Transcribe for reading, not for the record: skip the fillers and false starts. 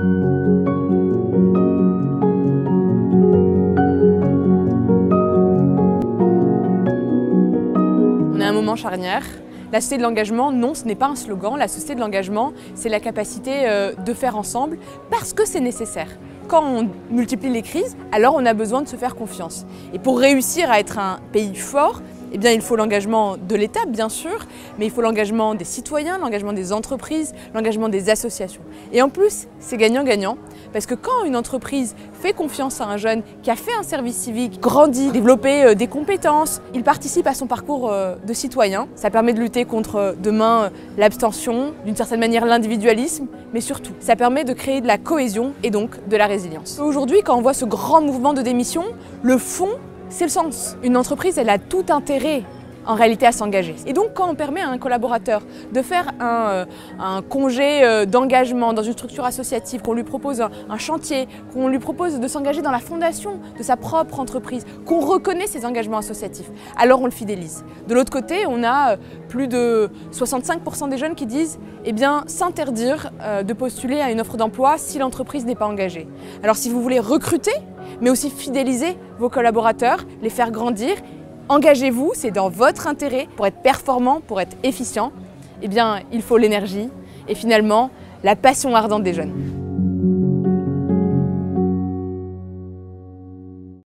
On est à un moment charnière. La société de l'engagement, non, ce n'est pas un slogan. La société de l'engagement, c'est la capacité de faire ensemble parce que c'est nécessaire. Quand on multiplie les crises, alors on a besoin de se faire confiance. Et pour réussir à être un pays fort, eh bien, il faut l'engagement de l'État, bien sûr, mais il faut l'engagement des citoyens, l'engagement des entreprises, l'engagement des associations. Et en plus, c'est gagnant-gagnant, parce que quand une entreprise fait confiance à un jeune qui a fait un service civique, grandit, développé des compétences, il participe à son parcours de citoyen. Ça permet de lutter contre, demain, l'abstention, d'une certaine manière l'individualisme, mais surtout, ça permet de créer de la cohésion et donc de la résilience. Aujourd'hui, quand on voit ce grand mouvement de démission, le fond, c'est le sens. Une entreprise, elle a tout intérêt en réalité à s'engager. Et donc quand on permet à un collaborateur de faire un congé d'engagement dans une structure associative, qu'on lui propose un chantier, qu'on lui propose de s'engager dans la fondation de sa propre entreprise, qu'on reconnaît ses engagements associatifs, alors on le fidélise. De l'autre côté, on a plus de 65% des jeunes qui disent eh bien, s'interdire de postuler à une offre d'emploi si l'entreprise n'est pas engagée. Alors si vous voulez recruter, mais aussi fidéliser vos collaborateurs, les faire grandir, engagez-vous, c'est dans votre intérêt pour être performant, pour être efficient. Eh bien, il faut l'énergie et finalement la passion ardente des jeunes.